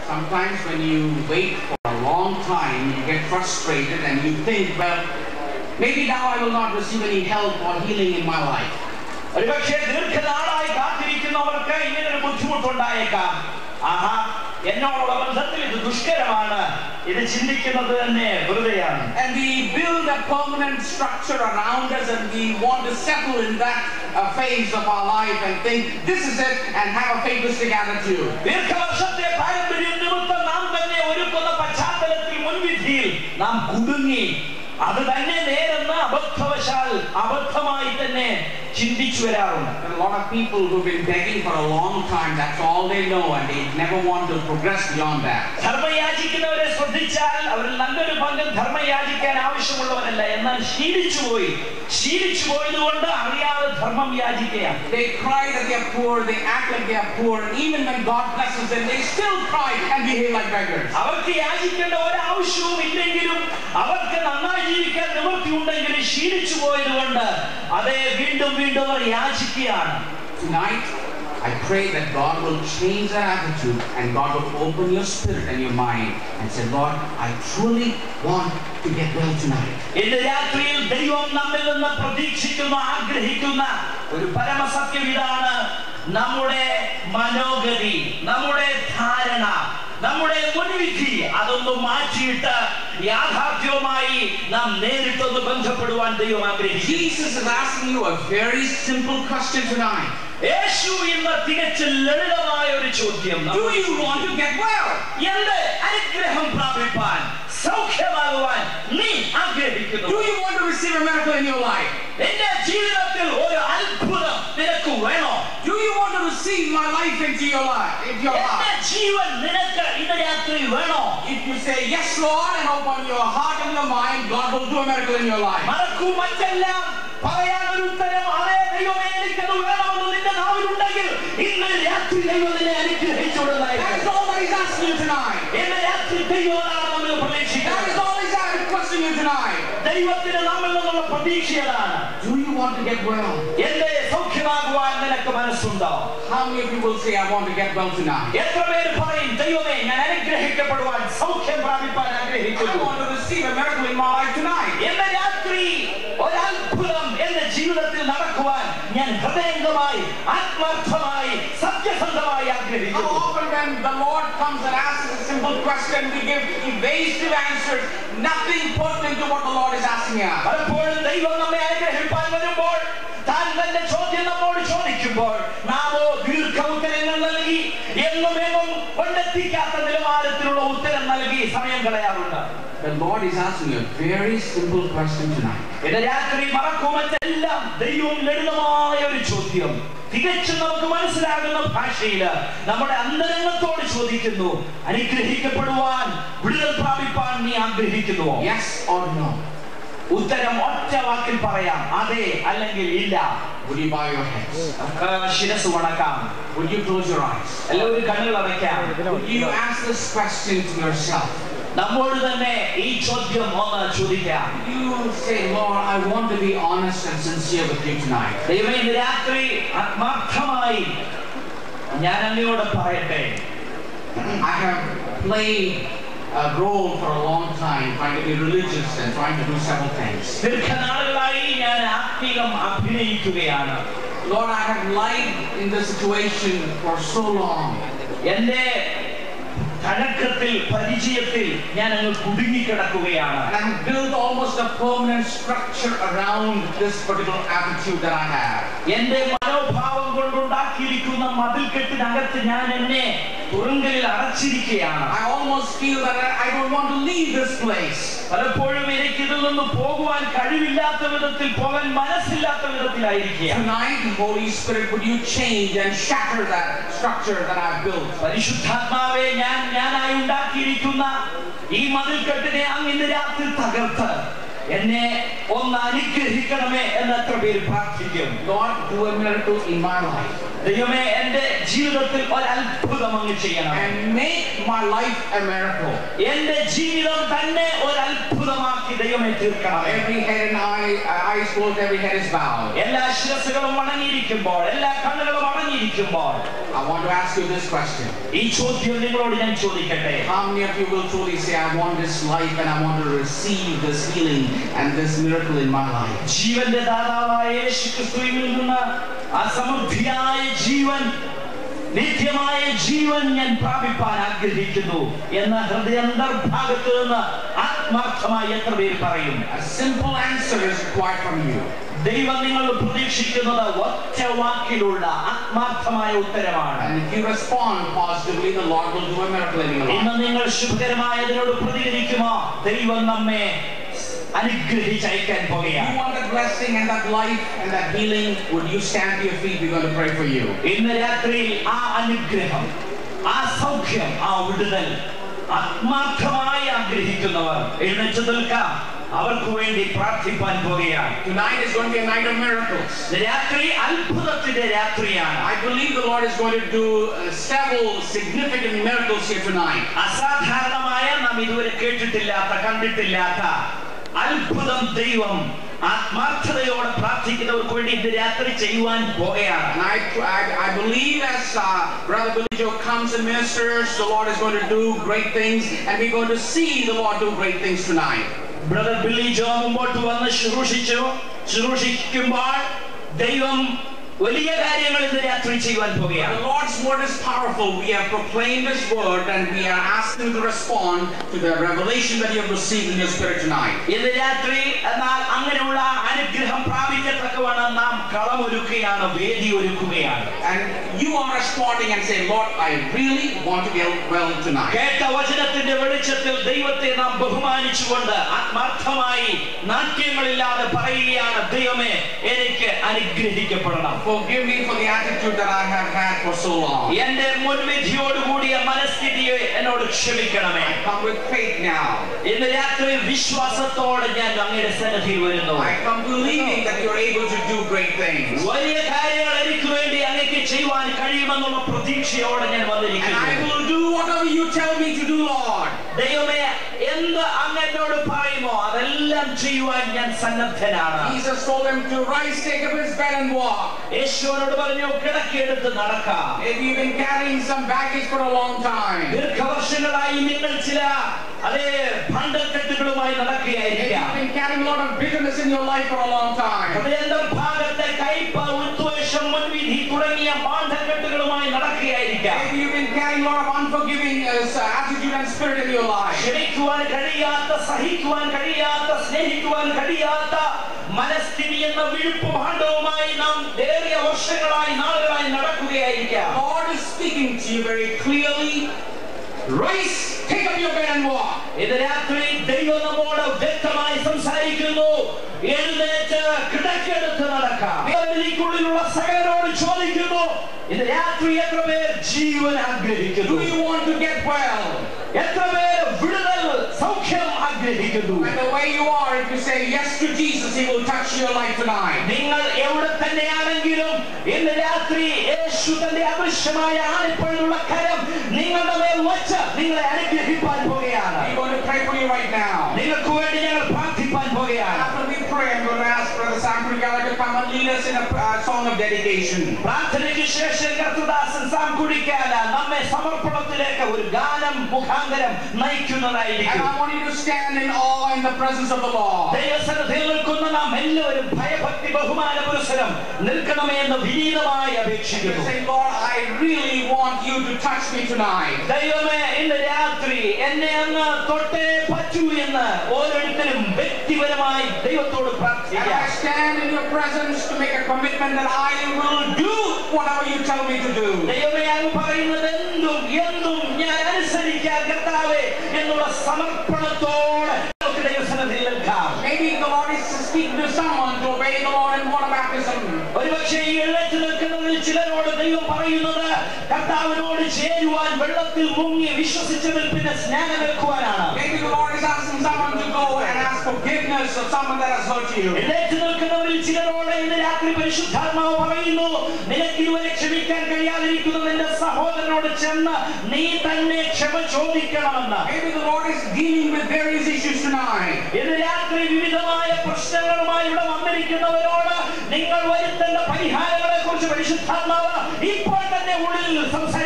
sometimes when you wait for a long time, you get frustrated and you think, well, maybe now I will not receive any help or healing in my life. ഒരുപക്ഷേ ദീർഘനാളായി കാത്തിരിക്കുന്നവർക്ക് ഇങ്ങനൊരു ബുദ്ധിമുട്ടുണ്ടായേക്കാം. ആഹാ, എന്നോടുള്ള ബന്ധത്തിൽ ഇത് ദുഷ്കരമാണ്, ഇത് ചിന്തിക്കുന്നത് തന്നെ വെറുതെയാണ്. And we build a permanent structure around us and we want to settle in that phase of our life and think this is it and have a fatalistic attitude. ദീർഘവർഷത്തെ പാരമ്പര്യം നിമിത്തം നാം തന്നെ ഒരുക്കുന്ന പശ്ചാത്തലത്തിൽ മുൻവിധിയിൽ നാം കുടുങ്ങി അത് തന്നെ നേരെന്ന് അബദ്ധമായി തന്നെ ചിന്തിച്ചു വരാറുണ്ട്. There are a lot of people who've been begging for a long time. That's all they know, and they never want to progress beyond that. ധർമ്മയാചിക്കുന്നവരെ ശ്രദ്ധിച്ചാൽ അവരിൽ നല്ലൊരു പങ്ക് ധർമ്മയാചിക്കാൻ ആവശ്യമുള്ളവരല്ല, എന്നാൽ ശീലിച്ചു പോയതുകൊണ്ട് അറിയാതെ ധർമ്മം യാചിക്കുകയാണ്. They cry that they are poor, they act like they are poor, even when God blesses them, they still cry and behave like beggars. അവർക്ക് യാചിക്കേണ്ട ഒരാവശ്യവും ഇല്ലെങ്കിലും അവർക്ക് നന്നായി ജീവിക്കാൻ നിവൃത്തിയുണ്ടെങ്കിലും ശീലിച്ചു പോയതുകൊണ്ട് അതേ വീണ്ടും അവർ യാചിക്കുകയാണ്. Tonight, I pray that God will change that attitude and God will open your spirit and your mind and say, Lord, I truly want to get well tonight. ഇന്ന് രാത്രിയിൽ ദൈവം നമ്മിൽ നിന്ന് പ്രതീക്ഷിക്കുന്ന ആഗ്രഹിക്കുന്ന ഒരു പരമസത്യം ഇതാണ്: നമ്മുടെ മനോഗതി, നമ്മുടെ ധാരണ, നമ്മുടെ മുൻവിധി അതൊന്നും മാറ്റിയിട്ട് യാഥാർത്ഥ്യവുമായി നാം നേരിട്ടൊന്ന് ബന്ധപ്പെടുവാൻ ദൈവം ആഗ്രഹിക്കുന്നു. Jesus is asking you a very simple question tonight. യേശു ഇന്ന് തികച്ചും ലളിതമായ ഒരു ചോദ്യം: Do you want to get well? എന്റെ അനുഗ്രഹം പ്രാപിപ്പാൻ, സൗഖ്യമാകുവാൻ നീ ആഗ്രഹിക്കുന്നു? Do you want to receive a miracle in your life? നിന്റെ ജീവിതത്തിൽ ഒരു അത്ഭുതം നിനക്ക് വേണോ? Do you want to receive my life into your life? എന്റെ ജീവൻ നിനക്ക് ഇന്ന് രാത്രി വേണോ? If you say yes, Lord, and open your heart and your mind, God will do a miracle in your life. മറക്കൂ മറ്റെല്ലാം, പറയാൻ ഒരു ഉത്തരം അതേ ദൈവമേ എനിക്കത് വേണമെന്ന് നിന്റെ നാവിലുണ്ടെങ്കിൽ ഇന്ന് രാത്രി ദൈവം നിന്നെ അനുഗ്രഹിച്ചുകൊള്ളുന്നതായിരിക്കും. That is all that He's asking you tonight. ഇന്ന് രാത്രി ദൈവമാണ് നമ്മൾ പ്രതീക്ഷിക്കുന്നത്. That is all He's requesting you tonight. ദൈവത്തിന് നമ്മിൽ നിന്നുള്ള പ്രതീക്ഷയാണ്. Do you want to get well? എന്റെ സൗഖ്യമാകുവാൻ നിനക്ക് മനസ്സുണ്ടോ? How many people say I want to get well tonight? എത്ര പേര് പറയും ദൈവമേ ഞാൻ അനുഗ്രഹിക്കപ്പെടുവാൻ, സൗഖ്യം പ്രാപിപ്പാൻ ആഗ്രഹിക്കുന്നു? I want to receive a miracle in my life tonight. എന്റെ രാത്രി ഒരത്ഭുതം എന്റെ ജീവിതത്തിൽ നടക്കുവാൻ ഞാൻ ഹൃദയംഗമായി, ആത്മാർത്ഥമായി, സത്യസന്ധമായി ആഗ്രഹിക്കുന്നു. How often when the Lord comes and asks a simple question, we give evasive answers, nothing pertinent to what the Lord is asking us. പലപ്പോഴും ദൈവം നമ്മെ അനുഗ്രഹിപ്പാൻ വരുമ്പോൾ താൻ തന്റെ ചോദ്യം നമ്മോട് ചോദിക്കുമ്പോൾ നാമോ ദീർഘോത്തരങ്ങൾ നൽകി എങ്ങും കൊണ്ടെത്തിക്കാത്ത നിലവാരത്തിലുള്ള ഉത്തരം നൽകി സമയം കളയാറുണ്ട്. The Lord is asking you a very simple question tonight. ഇന്ന് രാത്രി മറക്കുമെല്ലാം ദൈവം ലളിതമായ ഒരു ചോദ്യം തികച്ചും നമുക്ക് മനസ്സിലാകുന്ന ഭാഷയിൽ നമ്മുടെ അന്തരംഗത്തോട് ചോദിക്കുന്നു: അനുഗ്രഹിക്കപ്പെടുവാൻ, വിടുതൽ പ്രാപിപ്പാൻ നീ ആഗ്രഹിക്കുന്നുവോ? Yes or no? ഉത്തരം ഒറ്റ വാക്കിൽ പറയാം, അതെ അല്ലെങ്കിൽ ഇല്ല. Would you bow your heads? ശിരസ് വണക്കാം. Would you close your eyes? എല്ലാവരും കണ്ണുകൾ അടയ്ക്കാം. Would you ask this question to yourself? നമ്മോട് തന്നെ ഈ ചോദ്യം ഒന്ന് ചോദിക്കാം. You say, Lord, I want to be honest and sincere with you tonight. ദൈവമേ ഇന്ന് രാത്രി ആത്മാർത്ഥമായി ഞാൻ അങ്ങയോട് പറയട്ടെ. I have played a role for a long time, trying to be religious and trying to do several things. ദീർഘനാളുകളായി ഞാൻ ആത്മീകം അഭിനയിക്കുകയാണ്. Lord, I have lied in this situation for so long. എന്റെ തഴക്കത്തിൽ, പരിചയത്തിൽ ഞാൻ അങ്ങ് കുടുങ്ങിക്കിടക്കുകയാണ്. And I have built almost a permanent structure around this particular attitude that I have. എന്റെ മനോഭാവം കൊണ്ടുണ്ടാക്കിയിരിക്കുന്ന മതിൽക്കെട്ടിനകത്ത് ഞാൻ എന്നെ തുറങ്കലിൽ അടച്ചിരിക്കുകയാണ്. I almost feel that I don't want to leave this place. പലപ്പോഴും എനിക്ക് ഇതിൽ നിന്ന് പോകുവാൻ കഴിവില്ലാത്ത വിധത്തിൽ, പോകാൻ മനസ്സില്ലാത്ത വിധത്തിലായിരിക്കുക. Tonight, Holy Spirit, would you change and shatter that structure that I've built? പരിശുദ്ധാത്മാവേ, ഞാനായി ഉണ്ടാക്കിയിരിക്കുന്ന ഈ മതിൽക്കെട്ടിനെ അങ്ങ് ഇന്ന് രാത്രി തകർത്ത് എന്നെ ഒന്ന് അനുഗ്രഹിക്കണമേ എന്ന് എത്ര പേര് പ്രാർത്ഥിക്കും? Lord, do a miracle in my life. ദൈവമേ എന്റെ ജീവിതത്തിൽ ഒരു അത്ഭുതം അങ്ങ് ചെയ്യണം. And make my life a miracle. എന്റെ ജീവിതം തന്നെ ഒരു അത്ഭുതമാക്കി ദൈവമേ തീർക്കണം. Every head and eyes closed, every head is bowed. എല്ലാ ശിരസ്സുകളും വണങ്ങിയിരിക്കുമ്പോൾ, എല്ലാ കണ്ണുകളും ഉറങ്ങിയിരിക്കുമ്പോൾ I want to ask you this question. ഈ ചോദ്യം നിങ്ങളോട് ഞാൻ ചോദിക്കട്ടെ. How many of you will truly say, I want this life and I want to receive this healing and this miracle in my life? ജീവന്റെ ദാതാവായ യേശുക്രിസ്തുവിൽ നിന്ന് ആ സമൃദ്ധിയായ ജീവൻ, നിത്യമായ ജീവൻ ഞാൻ പ്രാപിപ്പാൻ ആഗ്രഹിക്കുന്നു എന്ന ഹൃദയാന്തർഭാഗത്ത് നിന്ന് ആത്മാർത്ഥമായി എത്ര പേര് പറയും? A simple answer is required from you. ദൈവം നിങ്ങൾ പ്രതീക്ഷിക്കുന്നത് ഒറ്റ വാക്കിലുള്ള ആത്മാർത്ഥമായ ഉത്തരമാണ്. And if you respond positively, the Lord will do a miracle in your life. ഇന്ന് നിങ്ങൾ ശുഭകരമായതിനോട് പ്രതികരിക്കുമോ? ദൈവം നമ്മെ അനുഗ്രഹിച്ചയക്കാൻ പോകുകയാണ്. You want that blessing and that life and that healing? Would you stand to your feet? We're going to pray for you. ഇന്ന് രാത്രി ആ അനുഗ്രഹം, ആ സൗഖ്യം, ആ വിടുതൽ ആത്മാർത്ഥമായി ആഗ്രഹിക്കുന്നവർ എഴുന്നേറ്റ് നിൽക്കാം. അവർക്ക് വേണ്ടി പ്രാർത്ഥിപ്പാൻ പോകുകയാണ്. Tonight is going to be a night of miracles. രാത്രി അത്ഭുതത്തിന്റെ രാത്രിയാണ്. I believe the Lord is going to do several significant miracles here tonight. അസാധാരണമായ, നാം ഇതുവരെ കേട്ടിട്ടില്ലാത്ത, കണ്ടിട്ടില്ലാത്ത അത്ഭുതം ദൈവം ആത്മാർത്ഥതയോടെ പ്രാർത്ഥിക്കുന്നവർക്ക് വേണ്ടി ഇന്ന് രാത്രി ചെയ്യുവാൻ പോകുകയാണ്. And I believe as Brother Billy Joe comes and ministers, the Lord is going to do great things, and we're going to see the Lord do great things tonight. Brother Billy Joe മുമ്പോട്ട് വന്ന് ശുശ്രൂഷിക്കുമ്പോൾ ദൈവം വലിയ കാര്യങ്ങൾ ഇന്ന് രാത്രി ചെയ്യുവാൻ പോകുകയാണ്. The Lord's word is powerful. We have proclaimed His word, and we are asking you to respond to the revelation that you have received in your spirit tonight. ഇന്ന് രാത്രി എന്നാൽ അങ്ങനെയുള്ള അനുഗ്രഹം പ്രാപിക്കത്തക്കവണ്ണം നാം കളമൊരുക്കുകയാണ്, വേദി ഒരുക്കുകയാണ്. And you are responding and saying, Lord, I really want to get well tonight. കേട്ട വചനത്തിന്റെ വെളിച്ചത്തിൽ ദൈവത്തെ നാം ബഹുമാനിച്ചുകൊണ്ട് ആത്മാർത്ഥമായി നാട്യങ്ങളില്ലാതെ പറയുകയാണ്, ദൈവമേ എനിക്ക് അനുഗ്രഹിക്കപ്പെടണം. Forgive me for the attitude that I have had for so long. എന്റെ മുൻവിധിയോടുകൂടിയ മനസ്ഥിതിയെ എന്നോട് ക്ഷമിക്കണമേ. I come with faith now. ഇന്ന് രാത്രി വിശ്വാസത്തോടെ ഞാൻ അങ്ങയുടെ സന്നിധിയിൽ വരുന്നു. I come believing that you are able to do great things. വലിയ കാര്യങ്ങൾ എനിക്ക് വേണ്ടി അങ്ങേക്ക് ചെയ്യുവാൻ കഴിയുമെന്നുള്ള പ്രതീക്ഷയോടെ ഞാൻ വന്നിരിക്കുന്നു. And I will do whatever you tell me to do, Lord. ദൈവമേ, എന്ത് അങ്ങ് എന്നോട് പറയുമോ അതെല്ലാം ചെയ്യുവാൻ ഞാൻ സന്നദ്ധനാണ്. Jesus told him to rise, take up his bed and walk. യേശുവിനോട് പറഞ്ഞു, കിടക്കെടുത്ത് നടക്കാം. Maybe you've been carrying some baggage for a long time. ദീർഘവർഷങ്ങളായി നിങ്ങൾ ചില അതേ ഭണ്ഡക്കെട്ടുകളുമായി നടക്കുകയായിരിക്കാം. Maybe you've been carrying a lot of bitterness in your life for a long time. ഹൃദയാന്തർഭാഗത്തെ കയ്പ്, ഉദ്വേഷം, മുൻവിധി തുടങ്ങിയ ഭണ്ഡക്കെട്ടുകളുമായി നടക്കുകയായിരിക്കാം. Maybe you've been carrying a lot of unforgiving attitude and spirit in your life. ക്ഷമിക്കുവാൻ കഴിയാത്ത, സഹിക്കുവാൻ കഴിയാത്ത, സ്നേഹിക്കുവാൻ കഴിയാത്ത മനസ്ഥിതി എന്ന വിഴുപ്പ് ഭാണ്ഡവുമായി നാം ഏറിയ വർഷങ്ങളായി, നാളുകളായി നടക്കുകയായിരിക്കാം. God is speaking to you very clearly. Rise, take up your bed and walk. ഇന്ന് രാത്രി ദൈവം നമ്മോട് വ്യക്തമായി സംസാരിക്കുന്നു. എഴുന്നേറ്റ് കിടക്കെടുത്ത് നടക്കാം. ുള്ള സകലരോട് ചോദിക്കുന്നു, ഇന്ന് രാത്രി എത്ര പേർ ജീവൻ ആഗ്രഹിക്കുന്നു? Do you want to get well? എത്ര പേർ വിടുതൽ, സൗഖ്യം ആഗ്രഹിക്കുന്നു? And the way you are, if you say yes to Jesus, He will touch your life tonight. നിങ്ങൾ എവിടെ തന്നെയാണെങ്കിലും ഇന്ന് രാത്രി യേശു തന്റെ അദൃശ്യമായ ആണിപ്പഴുള്ള കരം നിങ്ങളുടെ മേൽ വച്ച് നിങ്ങളെ അനുഗ്രഹിപ്പാൻ പോകുകയാണ്. I'm going to pray for you right now. നിങ്ങൾക്ക് വേണ്ടി ഞങ്ങൾ പ്രാർത്ഥിപ്പാൻ പോകുകയാണ്. After we pray, I'm going to ask Brother Sam Kurigala to come and lead us in a song of dedication. പ്രാർത്ഥനയ്ക്ക് ശേഷം കർത്തദാസൻ സാം കുടിക്കാല നമ്മെ സമർപ്പണത്തിലേക്ക് ഒരു ഗാനം മുഖാന്തരം നയിക്കുന്നതായിരിക്കും. And I want you to stand in awe in the presence of the Lord. ദൈവസന്നിധിയിൽ നിൽക്കുന്ന നാം എല്ലാവരും ഭയഭക്തി ബഹുമാന പുരസ്സരം നിൽക്കണമേ എന്ന് വിനീതമായി അപേക്ഷിക്കുന്നു. Say, Lord, I really want you to touch me tonight. ദൈവമേ, ഇന്ന് രാത്രി എന്നെ അങ്ങ് തൊട്ടേ പറ്റൂ എന്ന് ഓരോരുത്തരും വ്യക്തിപരമായി ദൈവത്തോട് പ്രാർത്ഥിക്കാം. And I stand in your presence to make a commitment that I will do whatever you tell me to do. ദൈവമേ, അങ്ങ് പറയുന്നത് എന്തും ഞാൻ അനുസരിക്കാൻ കർത്താവേ എന്നുള്ള സമർപ്പണത്തോടെ നമുക്ക് ദൈവസന്നിധിയിൽ നിൽക്കാം. Maybe the Lord is speaking to someone to obey the Lord in water baptism. ഒരുപക്ഷേ ഈ എഴുന്നേറ്റ് നിൽക്കുന്നതിൽ ചിലരോട് ദൈവം പറയുന്നത് കർത്താവിനോട് ചേരുവാൻ വെള്ളത്തിൽ മുങ്ങി വിശ്വസിച്ചതിൽ പിന്നെ സ്നാനമേൽക്കുവാനാണ്. Maybe the Lord is asking someone to go and ask forgiveness of someone that has hurt you. എഴുന്നേറ്റ് നിൽക്കുന്നവരിൽ ചിലരോട് ഇന്ന് രാത്രി പരിശുദ്ധാത്മാവ് പറയുന്നു, നിനക്ക് ഇതുവരെ ക്ഷമിക്കാൻ കഴിയാതിരിക്കുന്ന നിന്റെ സഹോദരനോട് ചെന്ന് നീ തന്നെ ക്ഷമ ചോദിക്കണമെന്ന്. Maybe the Lord is dealing with various issues tonight. ഇന്ന് രാത്രി വിവിധമായ പ്രശ്നങ്ങളുമായി ഇവിടെ വന്നിരിക്കുന്നവരോട് നിങ്ങൾ വരുത്തേണ്ട പരിഹാരങ്ങളെ കുറിച്ച് പരിശുദ്ധാത്മാവ് ഉള്ളിൽ